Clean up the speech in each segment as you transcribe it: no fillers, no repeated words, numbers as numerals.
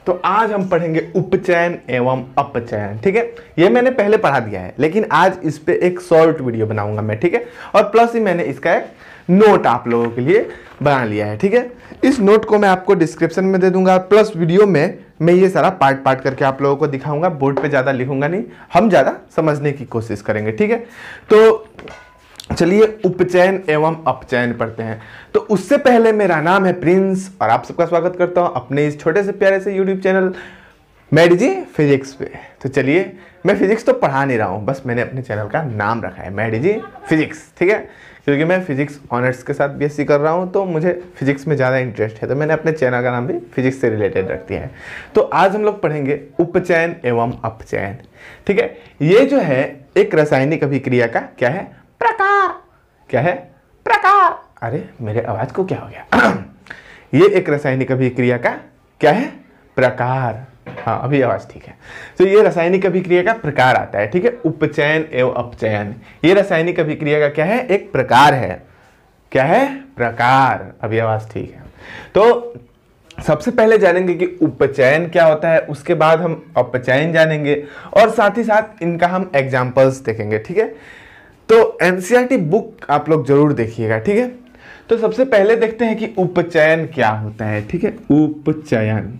तो आज हम पढ़ेंगे उपचयन एवं अपचयन। ठीक है, ये मैंने पहले पढ़ा दिया है, लेकिन आज इस पे एक शॉर्ट वीडियो बनाऊंगा मैं। ठीक है, और प्लस ही मैंने इसका एक नोट आप लोगों के लिए बना लिया है। ठीक है, इस नोट को मैं आपको डिस्क्रिप्शन में दे दूंगा, प्लस वीडियो में मैं ये सारा पार्ट पार्ट करके आप लोगों को दिखाऊंगा। बोर्ड पे ज़्यादा लिखूंगा नहीं, हम ज़्यादा समझने की कोशिश करेंगे। ठीक है, तो चलिए उपचयन एवं अपचयन पढ़ते हैं। तो उससे पहले मेरा नाम है प्रिंस और आप सबका स्वागत करता हूं अपने इस छोटे से प्यारे से YouTube channel Maddy G physics पे। तो चलिए, मैं फिजिक्स तो पढ़ा नहीं रहा हूं, बस मैंने अपने चैनल का नाम रखा है मैडी जी फिजिक्स। ठीक है, क्योंकि मैं फिजिक्स ऑनर्स के साथ बीएससी कर रहा हूं, तो मुझे फिजिक्स में ज़्यादा इंटरेस्ट है, तो मैंने अपने चैनल का नाम भी फिजिक्स से रिलेटेड रख दिया है। तो आज हम लोग पढ़ेंगे उपचयन एवं अपचयन। ठीक है, ये जो है एक रासायनिक अभिक्रिया का क्या है, प्रकार। क्या है, प्रकार। अरे मेरे आवाज को क्या हो गया ये एक रासायनिक अभिक्रिया का क्या है, प्रकार। हाँ, अभी आवाज ठीक है। तो ये रासायनिक अभिक्रिया का प्रकार आता है। ठीक है, उपचयन एवं अपचयन ये रासायनिक अभिक्रिया का क्या है, एक प्रकार है। क्या है, प्रकार। अभी आवाज ठीक है। तो सबसे पहले जानेंगे कि उपचयन क्या होता है, उसके बाद हम अपचयन जानेंगे और साथ ही साथ इनका हम एग्जाम्पल्स देखेंगे। ठीक है, तो एनसीईआरटी बुक आप लोग जरूर देखिएगा। ठीक है, तो सबसे पहले देखते हैं कि उपचयन क्या होता है। ठीक है, उपचयन।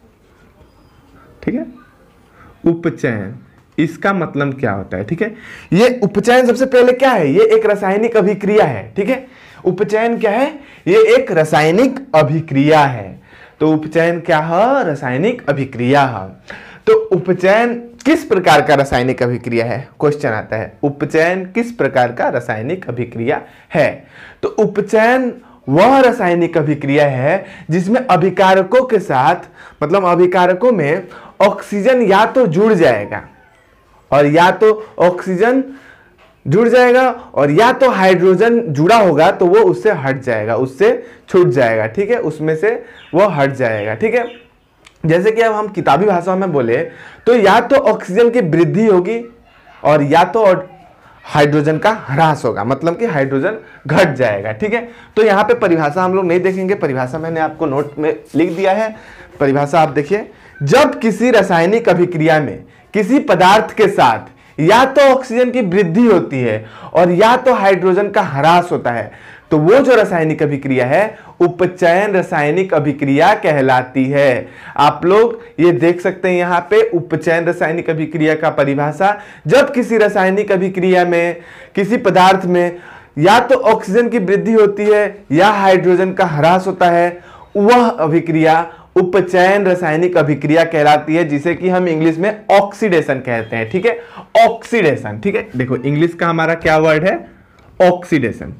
ठीक है, उपचयन इसका मतलब क्या होता है। ठीक है, ये उपचयन सबसे पहले क्या है, ये एक रासायनिक अभिक्रिया है। ठीक है, उपचयन क्या है, ये एक रासायनिक अभिक्रिया है। तो उपचयन क्या है, रासायनिक अभिक्रिया है। तो उपचयन किस प्रकार का रासायनिक अभिक्रिया है, क्वेश्चन आता है, उपचयन किस प्रकार का रासायनिक अभिक्रिया है। तो उपचयन वह रासायनिक अभिक्रिया है जिसमें अभिकारकों के साथ, मतलब अभिकारकों में ऑक्सीजन या तो जुड़ जाएगा और या तो ऑक्सीजन जुड़ जाएगा और या तो हाइड्रोजन जुड़ा होगा तो वो उससे हट जाएगा, उससे छूट जाएगा। ठीक है, उसमें से वो हट जाएगा। ठीक है, जैसे कि अब हम किताबी भाषा में बोले तो या तो ऑक्सीजन की वृद्धि होगी और या तो हाइड्रोजन का ह्रास होगा, मतलब कि हाइड्रोजन घट जाएगा। ठीक है, तो यहाँ पे परिभाषा हम लोग नहीं देखेंगे, परिभाषा मैंने आपको नोट में लिख दिया है। परिभाषा आप देखिए, जब किसी रासायनिक अभिक्रिया में किसी पदार्थ के साथ या तो ऑक्सीजन की वृद्धि होती है और या तो हाइड्रोजन का ह्रास होता है, तो वो जो रासायनिक अभिक्रिया है उपचयन रासायनिक अभिक्रिया कहलाती है। आप लोग ये देख सकते हैं यहाँ पे उपचयन रासायनिक अभिक्रिया का परिभाषा, जब किसी रासायनिक अभिक्रिया में किसी पदार्थ में या तो ऑक्सीजन की वृद्धि होती है या हाइड्रोजन का ह्रास होता है, वह अभिक्रिया उपचयन रासायनिक अभिक्रिया कहलाती है, जिसे कि हम इंग्लिश में ऑक्सीडेशन कहते हैं। ठीक है, ऑक्सीडेशन। ठीक है, देखो इंग्लिश का हमारा क्या वर्ड है, ऑक्सीडेशन।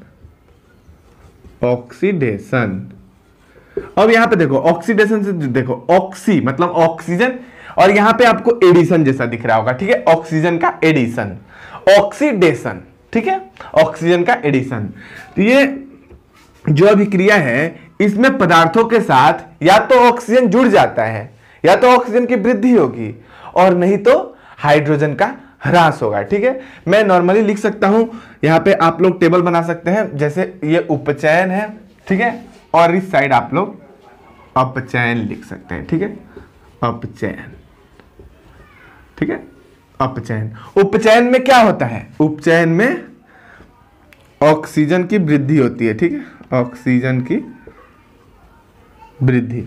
ऑक्सीडेशन। अब यहां पे देखो ऑक्सीडेशन से देखो, ऑक्सी मतलब ऑक्सीजन और यहां पे आपको एडिशन जैसा दिख रहा होगा। ठीक है, ऑक्सीजन का एडिशन, ऑक्सीडेशन। ठीक है, ऑक्सीजन का एडिशन। तो ये जो अभिक्रिया है इसमें पदार्थों के साथ या तो ऑक्सीजन जुड़ जाता है या तो ऑक्सीजन की वृद्धि होगी और नहीं तो हाइड्रोजन का ह्रास होगा। ठीक है, मैं नॉर्मली लिख सकता हूं, यहां पे आप लोग टेबल बना सकते हैं, जैसे ये उपचयन है। ठीक है, और इस साइड आप लोग अपचयन लिख सकते हैं। ठीक है, अपचयन। ठीक है, अपचयन। उपचयन में क्या होता है, उपचयन में ऑक्सीजन की वृद्धि होती है। ठीक है, ऑक्सीजन की वृद्धि।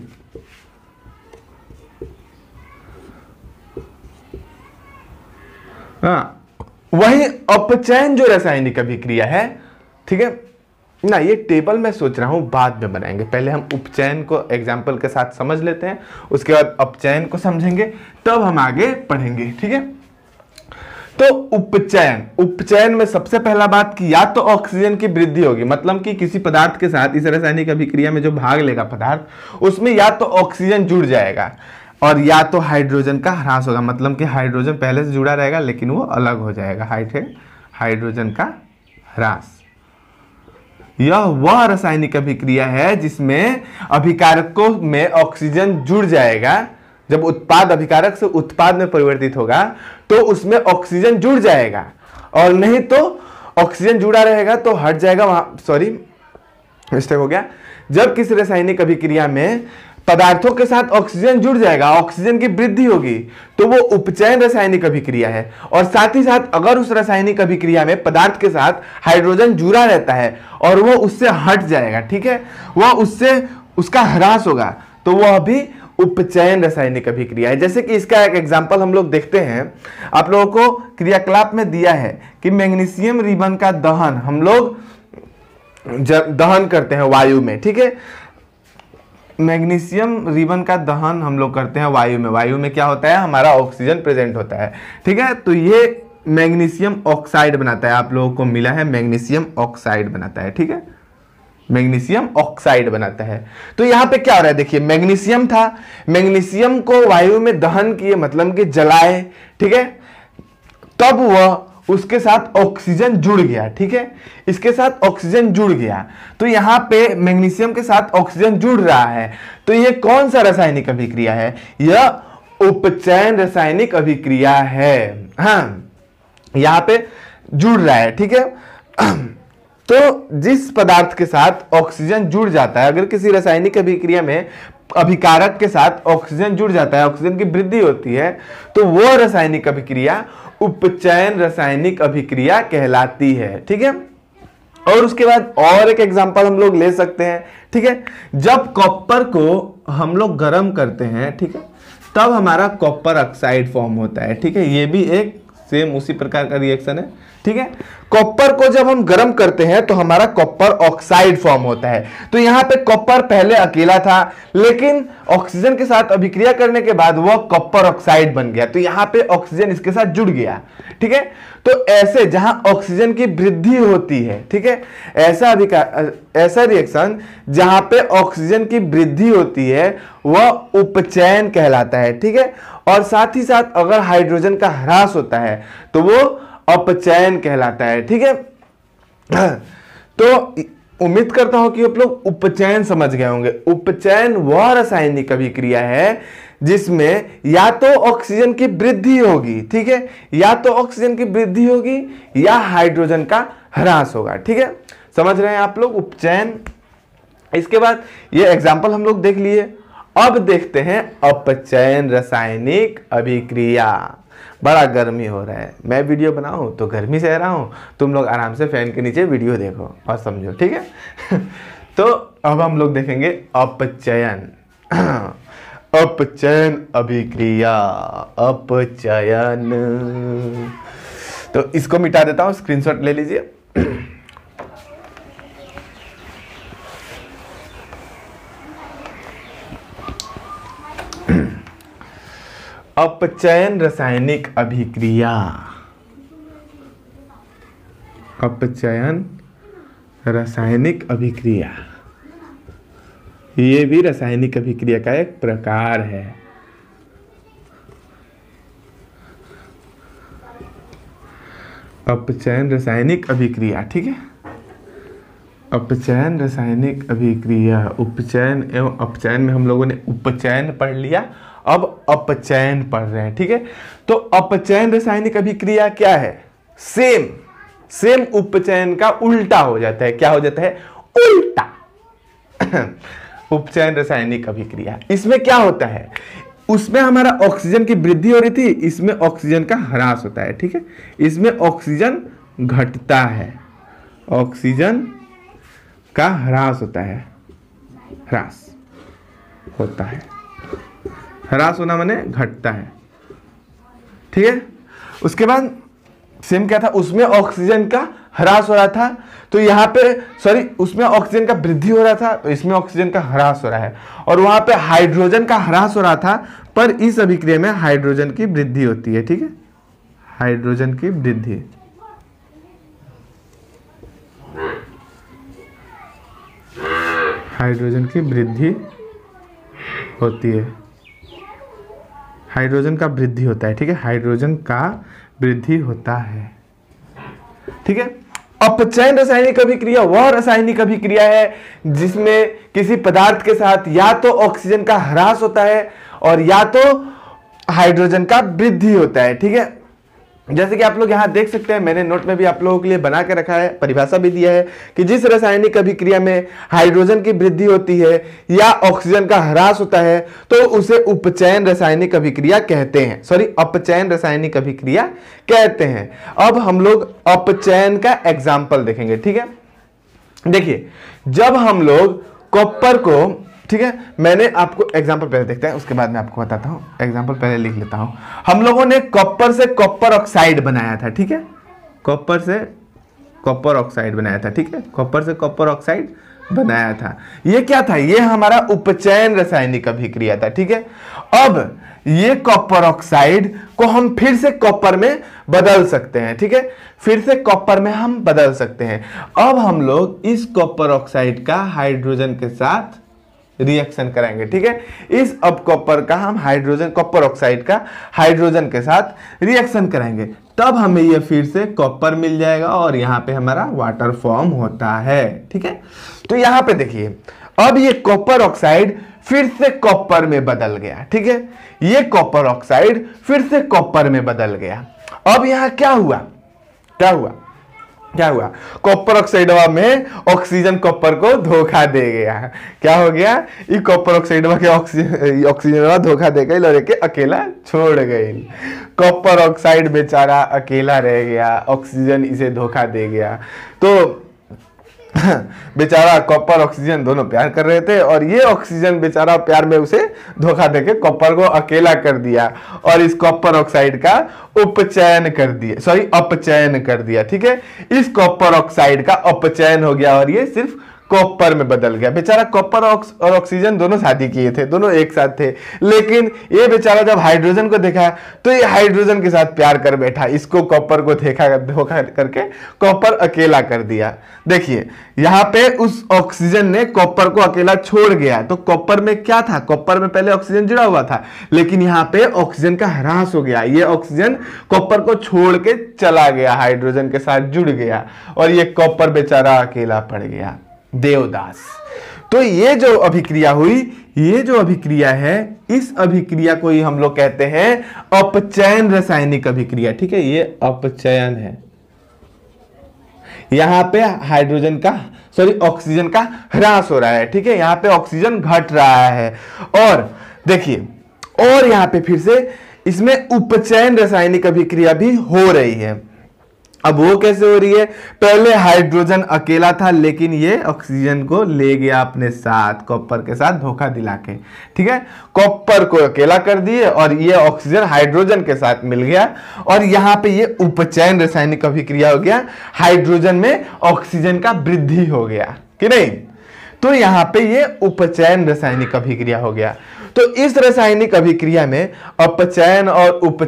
हाँ, वही अपचयन जो रासायनिक अभिक्रिया है। ठीक है ना, ये टेबल मैं सोच रहा हूं बाद में बनाएंगे, पहले हम उपचयन को एग्जाम्पल के साथ समझ लेते हैं, उसके बाद अपचयन को समझेंगे, तब हम आगे पढ़ेंगे। ठीक है, तो उपचयन, उपचयन में सबसे पहला बात कि या तो ऑक्सीजन की वृद्धि होगी, मतलब कि किसी पदार्थ के साथ इस रासायनिक अभिक्रिया में जो भाग लेगा पदार्थ, उसमें या तो ऑक्सीजन जुड़ जाएगा और या तो हाइड्रोजन का ह्रास होगा, मतलब कि हाइड्रोजन पहले से जुड़ा रहेगा लेकिन वो अलग हो जाएगा, हाइड्रोजन का ह्रास। यह वह रासायनिक अभिक्रिया है जिसमें अभिकारकों में ऑक्सीजन जुड़ जाएगा। जब उत्पाद अभिकारक से उत्पाद में परिवर्तित होगा तो उसमें ऑक्सीजन जुड़ जाएगा और नहीं तो ऑक्सीजन जुड़ा रहेगा तो हट जाएगा, वहां सॉरी मिस्टेक हो गया। जब किसी रासायनिक अभिक्रिया में पदार्थों के साथ ऑक्सीजन जुड़ जाएगा, ऑक्सीजन की वृद्धि होगी, तो वो उपचयन रासायनिक अभिक्रिया है। और साथ ही साथ अगर उस रासायनिक अभिक्रिया में पदार्थ के साथ हाइड्रोजन जुड़ा रहता है और वो उससे हट जाएगा, ठीक है, वह उससे उसका ह्रास होगा, तो वह भी उपचयन रासायनिक अभिक्रिया है। जैसे कि इसका एक एग्जांपल हम लोग देखते हैं, आप लोगों को क्रियाकलाप में दिया है कि मैग्नीशियम रिबन का दहन हम लोग दहन करते हैं वायु में, ठीक है, मैग्नीशियम रिबन का दहन हम लोग करते हैं वायु में। वायु में क्या होता है, हमारा ऑक्सीजन प्रेजेंट होता है, ठीक है, तो ये मैग्नीशियम ऑक्साइड बनाता है, आप लोगों को मिला है मैग्नीशियम ऑक्साइड बनाता है, ठीक है, मैग्नीशियम ऑक्साइड बनाता है। तो यहां पे क्या हो रहा है, देखिए मैग्नीशियम था, मैग्नीशियम को वायु में दहन किए, मतलब कि जलाए, ठीक है, तब वह उसके साथ ऑक्सीजन जुड़ गया, ठीक है, इसके साथ ऑक्सीजन जुड़ गया, तो यहां पे मैग्नीशियम के साथ ऑक्सीजन जुड़ रहा है, तो ये कौन सा रासायनिक अभिक्रिया है, यह उपचयन रासायनिक अभिक्रिया है। हाँ, यहां पे जुड़ रहा है, ठीक है। तो जिस पदार्थ के साथ ऑक्सीजन जुड़ जाता है, अगर किसी रासायनिक अभिक्रिया में अभिकारक के साथ ऑक्सीजन जुड़ जाता है, ऑक्सीजन की वृद्धि होती है, तो वह रासायनिक अभिक्रिया उपचयन रासायनिक अभिक्रिया कहलाती है, ठीक है। और उसके बाद और एक एग्जांपल हम लोग ले सकते हैं, ठीक है, जब कॉपर को हम लोग गर्म करते हैं, ठीक है, तब हमारा कॉपर ऑक्साइड फॉर्म होता है, ठीक है, ये भी एक सेम उसी प्रकार का रिएक्शन है, ठीक है। कॉपर को जब हम गर्म करते हैं तो हमारा कॉपर ऑक्साइड फॉर्म होता है। तो यहां पे कॉपर पहले अकेला था, लेकिन ऑक्सीजन के साथ अभिक्रिया करने के बाद वह कॉपर ऑक्साइड बन गया, तो यहां पे ऑक्सीजन इसके साथ जुड़ गया, ठीक है। तो ऐसे जहां ऑक्सीजन की वृद्धि होती है, ठीक है, ऐसा रिएक्शन जहां पे ऑक्सीजन की वृद्धि होती है वह उपचयन कहलाता है, ठीक है। और साथ ही साथ अगर हाइड्रोजन का ह्रास होता है तो वो अपचयन कहलाता है, ठीक है। तो उम्मीद करता हूं कि आप लोग उपचयन समझ गए होंगे। उपचयन वह रासायनिक अभिक्रिया है जिसमें या तो ऑक्सीजन की वृद्धि होगी, ठीक है, या तो ऑक्सीजन की वृद्धि होगी या हाइड्रोजन का ह्रास होगा, ठीक है, समझ रहे हैं आप लोग उपचयन। इसके बाद ये एग्जाम्पल हम लोग देख लिए, अब देखते हैं अपचयन रासायनिक अभिक्रिया। बड़ा गर्मी हो रहा है, मैं वीडियो बनाऊं तो गर्मी से रहा हूं, तुम लोग आराम से फैन के नीचे वीडियो देखो और समझो, ठीक है। तो अब हम लोग देखेंगे अपचयन। अपचयन अभिक्रिया, अपचयन, तो इसको मिटा देता हूं, स्क्रीनशॉट ले लीजिए। अपचयन रासायनिक अभिक्रिया, अपचयन रासायनिक अभिक्रिया, ये भी रासायनिक अभिक्रिया का एक प्रकार है। अपचयन रासायनिक अभिक्रिया, ठीक है, अपचयन रासायनिक अभिक्रिया, उपचयन एवं अपचयन में हम लोगों ने उपचयन पढ़ लिया, अब अपचयन पढ़ रहे हैं, ठीक है। तो अपचयन रासायनिक अभिक्रिया क्या है, सेम उपचयन का उल्टा हो जाता है, क्या हो जाता है, उल्टा। उपचयन रासायनिक अभिक्रिया, इसमें क्या होता है, उसमें हमारा ऑक्सीजन की वृद्धि हो रही थी, इसमें ऑक्सीजन का ह्रास होता है, ठीक है, इसमें ऑक्सीजन घटता है, ऑक्सीजन का ह्रास होता है, ह्रास होता है, ह्रास होना माने घटता है, ठीक है। उसके बाद सेम क्या था, उसमें ऑक्सीजन का ह्रास हो रहा था, तो यहाँ पे सॉरी उसमें ऑक्सीजन का वृद्धि हो रहा था, तो इसमें ऑक्सीजन का ह्रास हो रहा है, और वहां पे हाइड्रोजन का ह्रास हो रहा था, पर इस अभिक्रिया में हाइड्रोजन की वृद्धि होती है, ठीक है, हाइड्रोजन की वृद्धि, हाइड्रोजन की वृद्धि होती है, हाइड्रोजन का वृद्धि होता है, ठीक है, हाइड्रोजन का वृद्धि होता है, ठीक है। अपचयन रासायनिक अभिक्रिया वह रासायनिक अभिक्रिया है जिसमें किसी पदार्थ के साथ या तो ऑक्सीजन का ह्रास होता है और या तो हाइड्रोजन का वृद्धि होता है, ठीक है। जैसे कि आप लोग यहाँ देख सकते हैं, मैंने नोट में भी आप लोगों के लिए बना के रखा है, परिभाषा भी दिया है कि जिस रासायनिक अभिक्रिया में हाइड्रोजन की वृद्धि होती है या ऑक्सीजन का ह्रास होता है तो उसे उपचयन रासायनिक अभिक्रिया कहते हैं, सॉरी अपचयन रासायनिक अभिक्रिया कहते हैं। अब हम लोग अपचयन का एग्जाम्पल देखेंगे, ठीक है। देखिए, जब हम लोग कॉपर को, ठीक है, मैंने आपको एग्जांपल पहले देखते हैं, उसके बाद मैं आपको बताता हूं। एग्जांपल पहले लिख लेता हूं। हम लोगों ने कॉपर से कॉपर ऑक्साइड बनाया था, ठीक है, कॉपर से कॉपर ऑक्साइड बनाया था, ठीक है, कॉपर से कॉपर ऑक्साइड बनाया था। ये क्या था? ये हमारा उपचयन रासायनिक अभिक्रिया था, ठीक है। अब ये कॉपर ऑक्साइड को हम फिर से कॉपर में बदल सकते हैं, ठीक है, फिर से कॉपर में हम बदल सकते हैं। अब हम लोग इस कॉपर ऑक्साइड का हाइड्रोजन के साथ रिएक्शन कराएंगे, ठीक है। इस अब कॉपर का हम हाइड्रोजन, कॉपर ऑक्साइड का हाइड्रोजन के साथ रिएक्शन कराएंगे, तब हमें ये फिर से कॉपर मिल जाएगा और यहाँ पे हमारा वाटर फॉर्म होता है, ठीक है। तो यहाँ पे देखिए, अब ये कॉपर ऑक्साइड फिर से कॉपर में बदल गया, ठीक है, ये कॉपर ऑक्साइड फिर से कॉपर में बदल गया। अब यहाँ क्या हुआ? क्या हुआ? क्या हुआ? कॉपर ऑक्साइड में ऑक्सीजन कॉपर को धोखा दे गया। क्या हो गया? ये कॉपर ऑक्साइड के ऑक्सीजन धोखा दे गई और के अकेला छोड़ गई। कॉपर ऑक्साइड बेचारा अकेला रह गया, ऑक्सीजन इसे धोखा दे गया। तो बेचारा कॉपर ऑक्सीजन दोनों प्यार कर रहे थे और ये ऑक्सीजन बेचारा प्यार में उसे धोखा देके कॉपर को अकेला कर दिया और इस कॉपर ऑक्साइड का उपचयन कर दिया, सॉरी अपचयन कर दिया, ठीक है। इस कॉपर ऑक्साइड का अपचयन हो गया और ये सिर्फ कॉपर में बदल गया। बेचारा कॉपर और ऑक्सीजन दोनों शादी किए थे, दोनों एक साथ थे, लेकिन ये बेचारा जब हाइड्रोजन को देखा तो ये हाइड्रोजन के साथ प्यार कर बैठा, इसको कॉपर को धोखा करके कॉपर अकेला कर दिया। देखिए, यहाँ पे उस ऑक्सीजन ने कॉपर को अकेला छोड़ गया। तो कॉपर में क्या था? कॉपर में पहले ऑक्सीजन जुड़ा हुआ था, लेकिन यहाँ पे ऑक्सीजन का ह्रास हो गया। ये ऑक्सीजन कॉपर को छोड़ के चला गया, हाइड्रोजन के साथ जुड़ गया और ये कॉपर बेचारा अकेला पड़ गया, देवदास। तो ये जो अभिक्रिया हुई, ये जो अभिक्रिया है, इस अभिक्रिया को ही हम लोग कहते हैं अपचयन रासायनिक अभिक्रिया, ठीक है। ये अपचयन है। यहां पे हाइड्रोजन का, सॉरी ऑक्सीजन का ह्रास हो रहा है, ठीक है, यहां पे ऑक्सीजन घट रहा है। और देखिए, और यहां पे फिर से इसमें उपचयन रासायनिक अभिक्रिया भी हो रही है। अब वो कैसे हो रही है? पहले हाइड्रोजन अकेला था, लेकिन ये ऑक्सीजन को ले गया अपने साथ, कॉपर के साथ धोखा दिला के, ठीक है। कॉपर को अकेला कर दिए और ये ऑक्सीजन हाइड्रोजन के साथ मिल गया और यहाँ पे ये उपचयन रासायनिक अभिक्रिया हो गया, हाइड्रोजन में ऑक्सीजन का वृद्धि हो गया कि नहीं। तो यहाँ पे ये उपचयन रासायनिक अभिक्रिया हो गया। तो इस रासायनिक अभिक्रिया में अपचयन और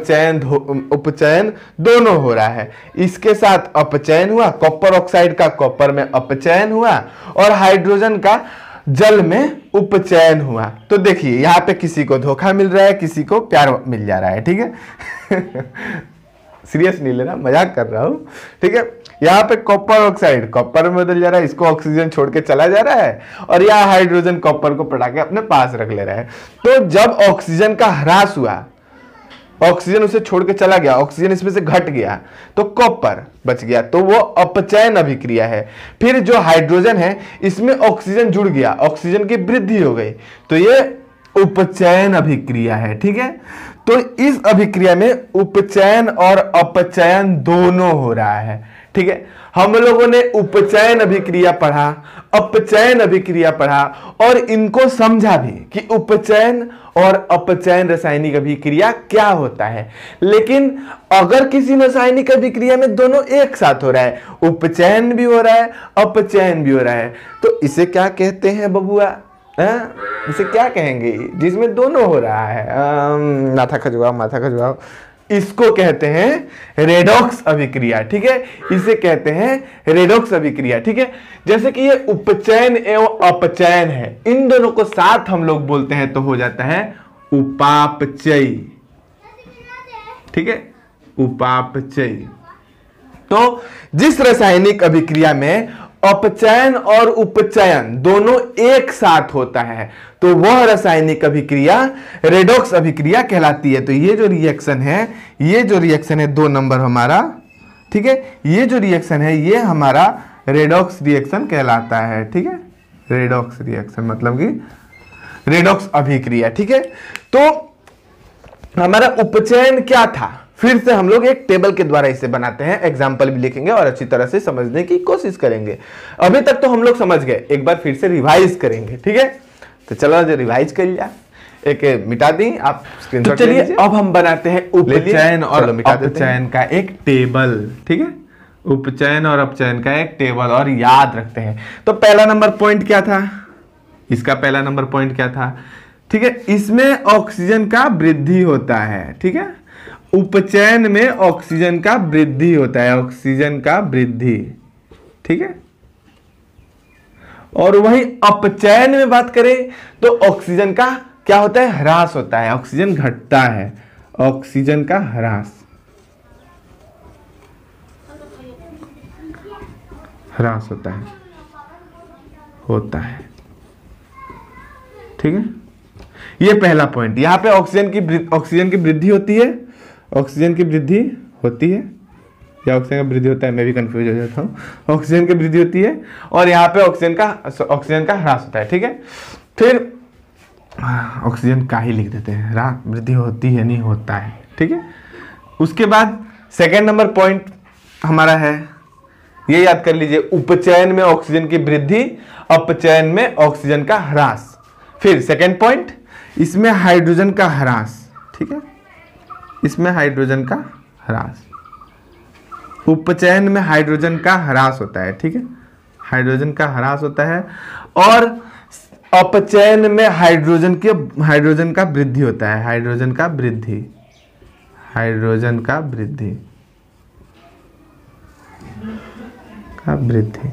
उपचयन दोनों हो रहा है। इसके साथ अपचयन हुआ, कॉपर ऑक्साइड का कॉपर में अपचयन हुआ और हाइड्रोजन का जल में उपचयन हुआ। तो देखिए, यहाँ पे किसी को धोखा मिल रहा है, किसी को प्यार मिल जा रहा है, ठीक है। सीरियस नहीं लेना, मजाक कर रहा हूं, ठीक है। यहाँ पे कॉपर ऑक्साइड कॉपर में बदल जा रहा है, इसको ऑक्सीजन छोड़ के चला जा रहा है और यहाँ हाइड्रोजन कॉपर को पटा के अपने पास रख ले रहा है। तो जब ऑक्सीजन का ह्रास हुआ, ऑक्सीजन उसे छोड़ के चला गया, ऑक्सीजन इसमें से घट गया, तो कॉपर बच गया, तो वो अपचयन अभिक्रिया है। फिर जो हाइड्रोजन है, इसमें ऑक्सीजन जुड़ गया, ऑक्सीजन की वृद्धि हो गई, तो ये उपचयन अभिक्रिया है, ठीक है। तो इस अभिक्रिया में उपचयन और अपचयन दोनों हो रहा है, ठीक है। हम लोगों ने उपचयन अभिक्रिया पढ़ा, अपचयन अभिक्रिया पढ़ा और इनको समझा भी कि उपचयन और अपचयन रासायनिक अभिक्रिया क्या होता है। लेकिन अगर किसी रासायनिक अभिक्रिया में दोनों एक साथ हो रहा है, उपचयन भी हो रहा है, अपचयन भी हो रहा है, तो इसे क्या कहते हैं बबुआ? इसे क्या कहेंगे जिसमें दोनों हो रहा है? माथा खजुआओ। इसको कहते हैं रेडॉक्स अभिक्रिया, ठीक है। इसे कहते हैं रेडॉक्स अभिक्रिया, ठीक है। जैसे कि ये उपचयन एवं अपचयन है, इन दोनों को साथ हम लोग बोलते हैं तो हो जाता है उपापचय, ठीक है, उपापचय। तो जिस रासायनिक अभिक्रिया में अपचयन और उपचयन दोनों एक साथ होता है तो वह रासायनिक अभिक्रिया रेडॉक्स अभिक्रिया कहलाती है। तो ये जो रिएक्शन है 2 नंबर हमारा, ठीक है, ये जो रिएक्शन है ये हमारा रेडॉक्स रिएक्शन कहलाता है। ठीक है, रेडॉक्स रिएक्शन मतलब कि रेडॉक्स अभिक्रिया। ठीक है, तो हमारा उपचयन क्या था, फिर से हम लोग एक टेबल के द्वारा इसे बनाते हैं, एग्जाम्पल भी लिखेंगे और अच्छी तरह से समझने की कोशिश करेंगे। अभी तक तो हम लोग समझ गए, एक बार फिर से रिवाइज करेंगे। ठीक है, तो चलो जो रिवाइज कर लिया, एक मिटा दी आप स्क्रीनशॉट। चलिए अब हम बनाते हैं उपचयन और अपचयन का एक टेबल। ठीक है, उपचयन और अपचयन का एक टेबल और याद रखते हैं। तो पहला नंबर पॉइंट क्या था, इसका पहला नंबर पॉइंट क्या था, ठीक है, इसमें ऑक्सीजन का वृद्धि होता है। ठीक है, उपचयन में ऑक्सीजन का वृद्धि होता है, ऑक्सीजन का वृद्धि। ठीक है, और वही अपचयन में बात करें तो ऑक्सीजन का क्या होता है, ह्रास होता है, ऑक्सीजन घटता है, ऑक्सीजन का ह्रास होता है। ठीक है, ये पहला पॉइंट। यहां पे ऑक्सीजन की वृद्धि होती है, ऑक्सीजन की वृद्धि होती है या ऑक्सीजन का वृद्धि होता है, मैं भी कंफ्यूज हो जाता हूं। ऑक्सीजन की वृद्धि होती है और यहाँ पे ऑक्सीजन का ह्रास होता है। ठीक है, फिर ऑक्सीजन का ही लिख देते हैं, वृद्धि होती है नहीं होता है। ठीक है, उसके बाद सेकेंड नंबर पॉइंट हमारा है, ये याद कर लीजिए, उपचयन में ऑक्सीजन की वृद्धि, अपचयन में ऑक्सीजन का ह्रास। फिर सेकेंड पॉइंट, इसमें हाइड्रोजन का ह्रास। ठीक है, इसमें हाइड्रोजन का ह्रास, उपचयन में हाइड्रोजन का ह्रास होता है। ठीक है, हाइड्रोजन का ह्रास होता है और अपचयन में हाइड्रोजन का वृद्धि होता है, हाइड्रोजन का वृद्धि।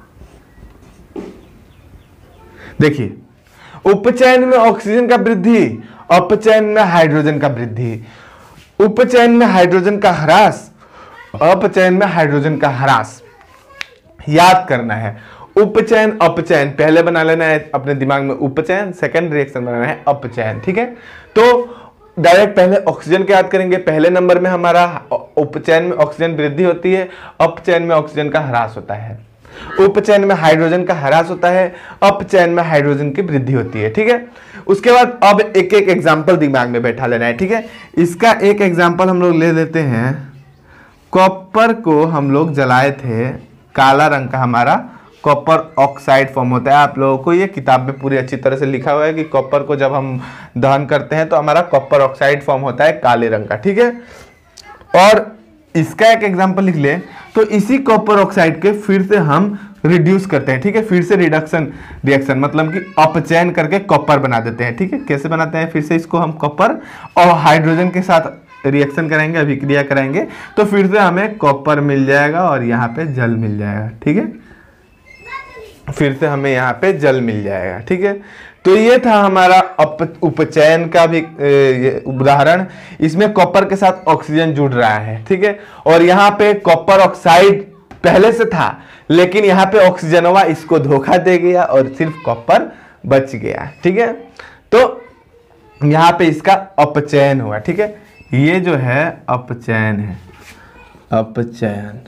देखिए, उपचयन में ऑक्सीजन का वृद्धि, अपचयन में हाइड्रोजन का वृद्धि, उपचयन में हाइड्रोजन का ह्रास, अपचयन में हाइड्रोजन का ह्रास। याद करना है, उपचयन अपचयन पहले बना लेना है अपने दिमाग में, उपचयन, सेकंड रिएक्शन बनाना है अपचयन। ठीक है, तो डायरेक्ट पहले ऑक्सीजन के याद करेंगे। पहले नंबर में हमारा उपचयन में ऑक्सीजन वृद्धि होती है, अपचयन में ऑक्सीजन का ह्रास होता है, उपचयन में हाइड्रोजन का ह्रास होता है, अपचयन में हाइड्रोजन की वृद्धि होती है। ठीक है, उसके बाद अब एक एक एग्जाम्पल दिमाग में बैठा लेना है। ठीक है, इसका एक एग्जाम्पल हम लोग ले लेते हैं। कॉपर को हम लोग जलाए थे, काला रंग का हमारा कॉपर ऑक्साइड फॉर्म होता है। आप लोगों को ये किताब में पूरी अच्छी तरह से लिखा हुआ है कि कॉपर को जब हम दहन करते हैं तो हमारा कॉपर ऑक्साइड फॉर्म होता है काले रंग का। ठीक है, और इसका एक एग्जांपल लिख ले तो इसी कॉपर ऑक्साइड के फिर से हम रिड्यूस करते हैं। ठीक है, फिर से रिडक्शन रिएक्शन मतलब कि अपचयन करके कॉपर बना देते हैं। ठीक है, कैसे बनाते हैं, फिर से इसको हम कॉपर और हाइड्रोजन के साथ रिएक्शन कराएंगे, अभिक्रिया कराएंगे तो फिर से हमें कॉपर मिल जाएगा और यहाँ पे जल मिल जाएगा। ठीक है, फिर से हमें यहाँ पे जल मिल जाएगा। ठीक है, तो ये था हमारा उपचयन का भी उदाहरण। इसमें कॉपर के साथ ऑक्सीजन जुड़ रहा है। ठीक है, और यहाँ पे कॉपर ऑक्साइड पहले से था लेकिन यहाँ पे ऑक्सीजनवा इसको धोखा दे गया और सिर्फ कॉपर बच गया। ठीक है, तो यहाँ पे इसका अपचयन हुआ। ठीक है, ये जो है अपचयन है, अपचयन,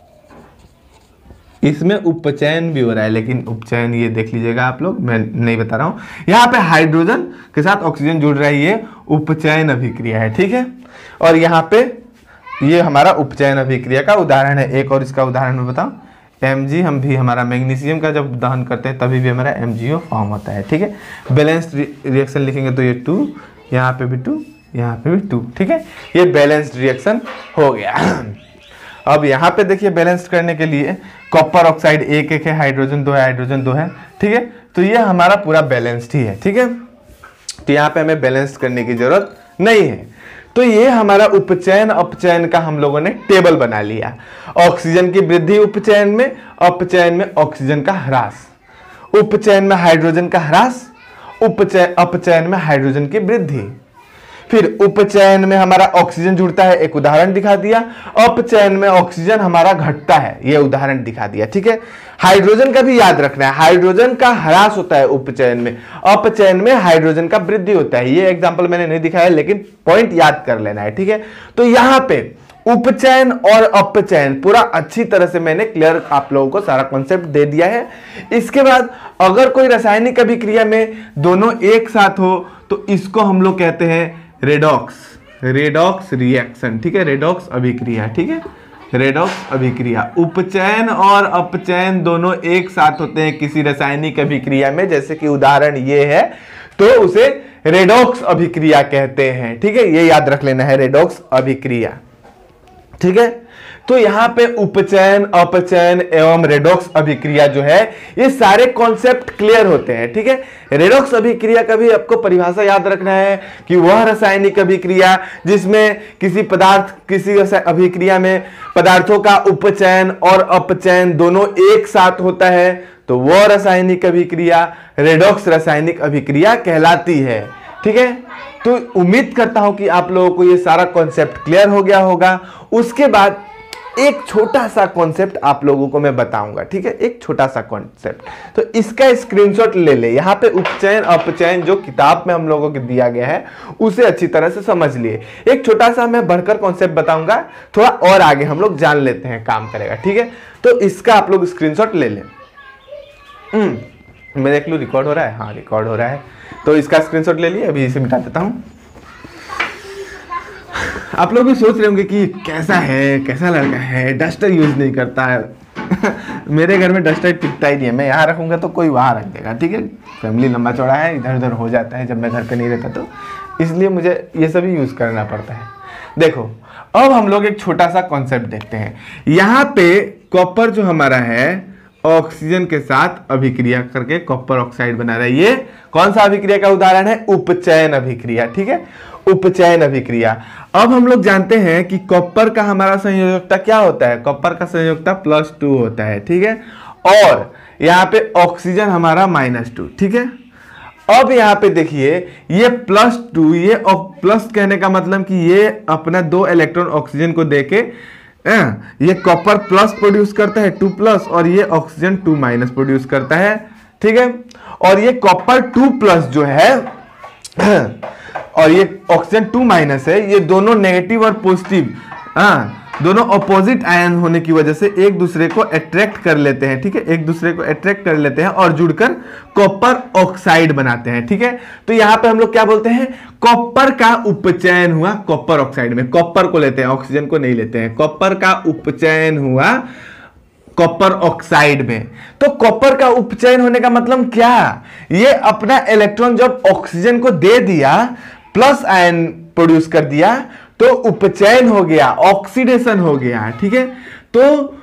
इसमें उपचयन भी हो रहा है लेकिन उपचयन ये देख लीजिएगा आप लोग, मैं नहीं बता रहा हूं। यहाँ पे हाइड्रोजन के साथ ऑक्सीजन जुड़ रहा है, ये उपचयन अभिक्रिया है। ठीक है, और यहाँ पे ये हमारा उपचयन अभिक्रिया का उदाहरण है। एक और इसका उदाहरण मैं बताऊं, Mg हम भी हमारा मैग्नीशियम का जब दहन करते हैं तभी भी हमारा MgO फॉर्म होता है। ठीक है, बैलेंस्ड रिएक्शन लिखेंगे तो ये 2, यहाँ पे भी 2, यहाँ पे भी 2। ठीक है, ये बैलेंस्ड रिएक्शन हो गया। अब यहाँ पे देखिए बैलेंस करने के लिए कॉपर ऑक्साइड एक है, हाइड्रोजन 2 है, हाइड्रोजन 2 है। ठीक है, तो ये हमारा पूरा बैलेंस्ड ही है। ठीक है, तो यहाँ पे हमें बैलेंस करने की जरूरत नहीं है। तो ये हमारा उपचयन अपचयन का हम लोगों ने टेबल बना लिया। ऑक्सीजन की वृद्धि उपचयन में, अपचयन में ऑक्सीजन का ह्रास, उपचयन में हाइड्रोजन का ह्रास, अपचयन में हाइड्रोजन की वृद्धि। फिर उपचयन में हमारा ऑक्सीजन जुड़ता है, एक उदाहरण दिखा दिया। अपचयन में ऑक्सीजन हमारा घटता है, यह उदाहरण दिखा दिया। ठीक है, हाइड्रोजन का भी याद रखना है, हाइड्रोजन का ह्रास होता है उपचयन में, अपचयन में हाइड्रोजन का वृद्धि होता है। ये एग्जांपल मैंने नहीं दिखाया लेकिन पॉइंट याद कर लेना है, ठीक है। तो यहां पे उपचयन और अपचयन पूरा अच्छी तरह से मैंने क्लियर आप लोगों को सारा कॉन्सेप्ट दे दिया है। इसके बाद अगर कोई रासायनिक अभिक्रिया में दोनों एक साथ हो तो इसको हम लोग कहते हैं रेडॉक्स रिएक्शन, ठीक है, रेडॉक्स अभिक्रिया, ठीक है, रेडॉक्स अभिक्रिया। उपचयन और अपचयन दोनों एक साथ होते हैं किसी रासायनिक अभिक्रिया में, जैसे कि उदाहरण ये है, तो उसे रेडॉक्स अभिक्रिया कहते हैं, ठीक है। ये याद रख लेना है, रेडॉक्स अभिक्रिया, ठीक है। तो यहां पे उपचयन, अपचयन एवं रेडॉक्स अभिक्रिया जो है ये सारे कॉन्सेप्ट क्लियर होते हैं, ठीक है। रेडॉक्स अभिक्रिया का भी आपको परिभाषा याद रखना है कि वह रासायनिक अभिक्रिया जिसमें किसी अभिक्रिया में पदार्थों का उपचयन और अपचयन दोनों एक साथ होता है, तो वह रासायनिक अभिक्रिया रेडॉक्स रासायनिक अभिक्रिया कहलाती है, ठीक है। तो उम्मीद करता हूं कि आप लोगों को ये सारा कॉन्सेप्ट क्लियर हो गया होगा। उसके बाद एक छोटा सा कॉन्सेप्ट आप लोगों को मैं बताऊंगा, ठीक है, एक छोटा सा कॉन्सेप्ट। तो इसका स्क्रीनशॉट ले ले, यहाँ पे उपचयन अपचयन जो किताब में हम लोगों को दिया गया है उसे अच्छी तरह से समझ लिए। एक छोटा सा मैं बढ़कर कॉन्सेप्ट बताऊंगा, थोड़ा और आगे हम लोग जान लेते हैं, काम करेगा, ठीक है। तो इसका आप लोग स्क्रीनशॉट ले लें। मैं देख लूं रिकॉर्ड हो रहा है, हाँ रिकॉर्ड हो रहा है। तो इसका स्क्रीनशॉट ले लिए, अभी इसे मिटा देता हूं। आप लोग भी सोच रहे होंगे कि कैसा है, कैसा लड़का है, डस्टर यूज नहीं करता है। मेरे घर में डस्टर टिकता ही नहीं है, मैं यहाँ रखूंगा तो कोई वहाँ रख देगा, ठीक है। फैमिली लंबा चौड़ा है, इधर उधर हो जाता है जब मैं घर पे नहीं रहता, तो इसलिए मुझे ये सभी यूज करना पड़ता है। देखो अब हम लोग एक छोटा सा कॉन्सेप्ट देखते हैं। यहाँ पे कॉपर जो हमारा है ऑक्सीजन के साथ अभिक्रिया करके कॉपर ऑक्साइड बना रहा है। ये कौन सा अभिक्रिया का उदाहरण है? उपचयन अभिक्रिया, ठीक है, उपचयन अभिक्रिया। अब हम लोग जानते हैं कि कॉपर का हमारा संयोजकता क्या होता है? कॉपर का संयोजकता +2 होता है, ठीक है, और यहाँ पे ऑक्सीजन हमारा -2, ठीक है। अब यहाँ पे देखिए ये +2, ये प्लस कहने का मतलब कि ये अपना 2 इलेक्ट्रॉन ऑक्सीजन को देके ये कॉपर प्लस प्रोड्यूस करता है 2+, और ये ऑक्सीजन 2- प्रोड्यूस करता है, ठीक है। और ये कॉपर 2+ जो है और ये ऑक्सीजन 2- है, ये दोनों नेगेटिव और पॉजिटिव दोनों अपोजिट आयन होने की वजह से एक दूसरे को अट्रैक्ट कर लेते हैं, ठीक है, एक दूसरे को अट्रैक्ट कर लेते हैं और जुड़कर कॉपर ऑक्साइड बनाते हैं, ठीक है। तो यहां पे हम लोग क्या बोलते हैं? कॉपर का उपचयन हुआ कॉपर ऑक्साइड में, कॉपर को लेते हैं, ऑक्सीजन को नहीं लेते हैं। कॉपर का उपचयन हुआ कॉपर ऑक्साइड में। तो कॉपर का उपचयन होने का मतलब क्या? ये अपना इलेक्ट्रॉन जब ऑक्सीजन को दे दिया, प्लस आयन प्रोड्यूस कर दिया, तो उपचयन हो गया, ऑक्सीडेशन हो गया, ठीक है। तो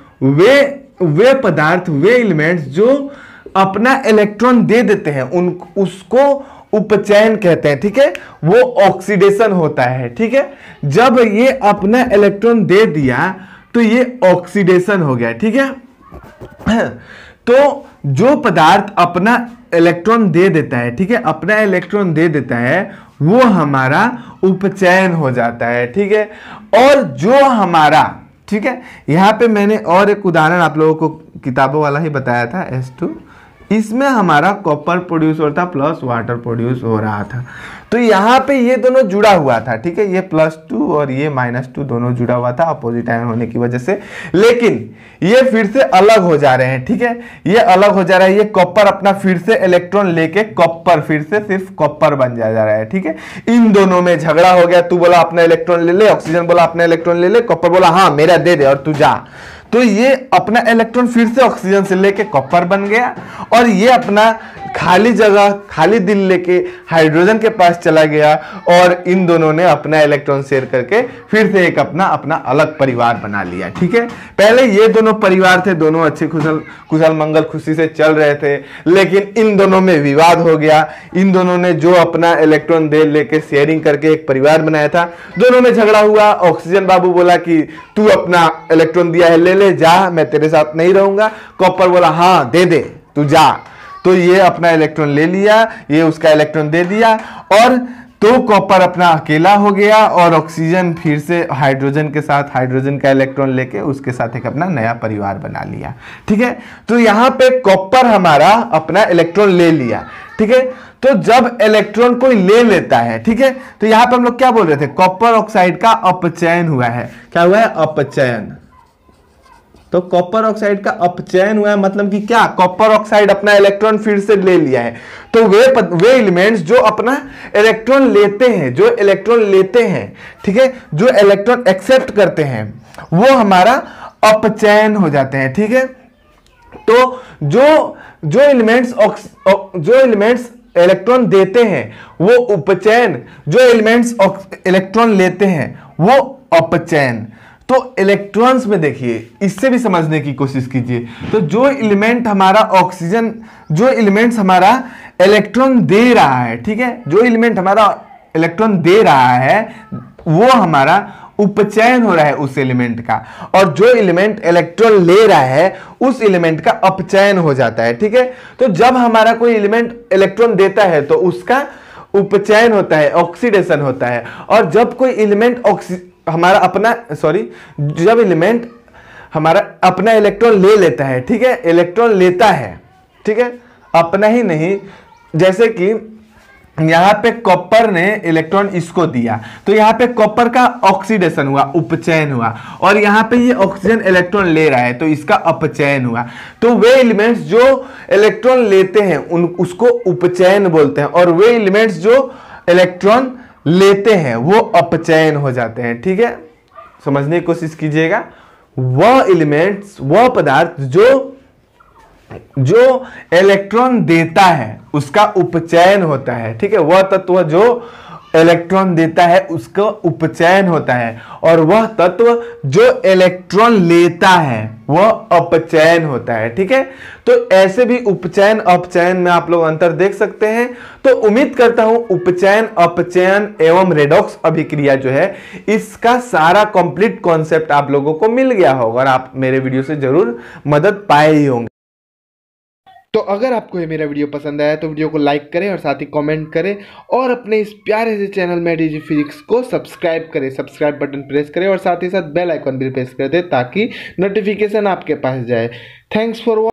वे पदार्थ, वे एलिमेंट्स जो अपना इलेक्ट्रॉन दे देते हैं उसको उपचयन कहते हैं, ठीक है, वो ऑक्सीडेशन होता है, ठीक है। जब ये अपना इलेक्ट्रॉन दे दिया तो ये ऑक्सीडेशन हो गया, ठीक है। तो जो पदार्थ अपना इलेक्ट्रॉन दे देता है, ठीक है, अपना इलेक्ट्रॉन दे देता है, वो हमारा उपचयन हो जाता है, ठीक है। और जो हमारा, ठीक है, यहां पे मैंने और एक उदाहरण आप लोगों को किताबों वाला ही बताया था, S2, इसमें हमारा कॉपर प्रोड्यूस होता प्लस वाटर प्रोड्यूस हो रहा था। तो यहाँ पे ये दोनों जुड़ा हुआ था, ठीक है, ये +2 और ये -2 दोनों जुड़ा हुआ था अपोजिट आयन होने की वजह से, लेकिन ये फिर से अलग हो जा रहे हैं, ठीक है, ये अलग हो जा रहा है। ये कॉपर अपना फिर से इलेक्ट्रॉन लेके कॉपर फिर से सिर्फ कॉपर बन जा रहा है, ठीक है। इन दोनों में झगड़ा हो गया, तू बोला अपना इलेक्ट्रॉन ले ले, ऑक्सीजन बोला अपना इलेक्ट्रॉन ले ले, कॉपर बोला हाँ मेरा दे दे और तू जा। तो ये अपना इलेक्ट्रॉन फिर से ऑक्सीजन से लेके कॉपर बन गया, और ये अपना खाली जगह, खाली दिल लेके हाइड्रोजन के पास चला गया, और इन दोनों ने अपना इलेक्ट्रॉन शेयर करके फिर से एक अपना अलग परिवार बना लिया, ठीक है। पहले ये दोनों परिवार थे, दोनों अच्छे कुशल मंगल खुशी से चल रहे थे, लेकिन इन दोनों में विवाद हो गया। इन दोनों ने जो अपना इलेक्ट्रॉन दे लेके शेयरिंग करके एक परिवार बनाया था, दोनों में झगड़ा हुआ। ऑक्सीजन बाबू बोला कि तू अपना इलेक्ट्रॉन दिया है ले ले जा, मैं तेरे साथ नहीं रहूंगा। कॉपर बोला हाँ दे दे तू जा। तो ये अपना इलेक्ट्रॉन ले लिया, ये उसका इलेक्ट्रॉन दे दिया, और तो कॉपर अपना अकेला हो गया और ऑक्सीजन फिर से हाइड्रोजन के साथ हाइड्रोजन का इलेक्ट्रॉन लेके उसके साथ एक अपना नया परिवार बना लिया। ठीक है, तो यहाँ पे कॉपर हमारा अपना इलेक्ट्रॉन ले लिया। ठीक है, तो जब इलेक्ट्रॉन कोई ले लेता है, ठीक है, तो यहाँ पे हम लोग क्या बोल रहे थे, कॉपर ऑक्साइड का अपचयन हुआ है। क्या हुआ है? अपचयन। तो कॉपर ऑक्साइड का अपचयन हुआ है मतलब कि क्या, कॉपर ऑक्साइड अपना इलेक्ट्रॉन फिर से ले लिया है। तो वे एलिमेंट्स जो अपना इलेक्ट्रॉन लेते हैं, जो इलेक्ट्रॉन लेते हैं, ठीक है, जो इलेक्ट्रॉन एक्सेप्ट करते हैं, वो हमारा अपचयन हो जाते हैं। ठीक है, तो जो एलिमेंट्स इलेक्ट्रॉन देते हैं वो उपचयन, जो एलिमेंट्स इलेक्ट्रॉन लेते हैं वो अपचयन। तो इलेक्ट्रॉन्स में देखिए, इससे भी समझने की कोशिश कीजिए। तो जो एलिमेंट हमारा ऑक्सीजन, जो एलिमेंट्स हमारा इलेक्ट्रॉन दे रहा है, ठीक है, जो एलिमेंट हमारा इलेक्ट्रॉन दे रहा है वो हमारा उपचयन हो रहा है उस एलिमेंट का, और जो एलिमेंट इलेक्ट्रॉन ले रहा है उस एलिमेंट का अपचयन हो जाता है। ठीक है, तो जब हमारा कोई एलिमेंट इलेक्ट्रॉन देता है तो उसका उपचयन होता है, ऑक्सीडेशन होता है, और जब कोई एलिमेंट जब एलिमेंट हमारा अपना इलेक्ट्रॉन ले लेता है, ठीक है, इलेक्ट्रॉन लेता है, ठीक है, अपना ही नहीं, जैसे कि यहां पे कॉपर ने इलेक्ट्रॉन इसको दिया तो यहां पे कॉपर का ऑक्सीडेशन हुआ, उपचयन हुआ, और यहां पे ये ऑक्सीजन इलेक्ट्रॉन ले रहा है तो इसका अपचयन हुआ। तो वे एलिमेंट्स जो इलेक्ट्रॉन लेते हैं उसको उपचयन बोलते हैं, और वे एलिमेंट्स जो इलेक्ट्रॉन लेते हैं वो अपचयन हो जाते हैं। ठीक है, समझने की कोशिश कीजिएगा। वह एलिमेंट्स, वह पदार्थ जो इलेक्ट्रॉन देता है उसका उपचयन होता है। ठीक है, वह तत्व जो इलेक्ट्रॉन देता है उसका उपचयन होता है, और वह तत्व जो इलेक्ट्रॉन लेता है वह अपचयन होता है। ठीक है, तो ऐसे भी उपचयन अपचयन में आप लोग अंतर देख सकते हैं। तो उम्मीद करता हूं उपचयन, अपचयन एवं रेडॉक्स अभिक्रिया जो है इसका सारा कंप्लीट कॉन्सेप्ट आप लोगों को मिल गया होगा, और आप मेरे वीडियो से जरूर मदद पाए ही होंगे। तो अगर आपको ये मेरा वीडियो पसंद आया तो वीडियो को लाइक करें और साथ ही कमेंट करें, और अपने इस प्यारे से चैनल में डीजी फिजिक्स को सब्सक्राइब करें, सब्सक्राइब बटन प्रेस करें, और साथ ही साथ बेल आइकन भी प्रेस कर दें ताकि नोटिफिकेशन आपके पास जाए। Thanks for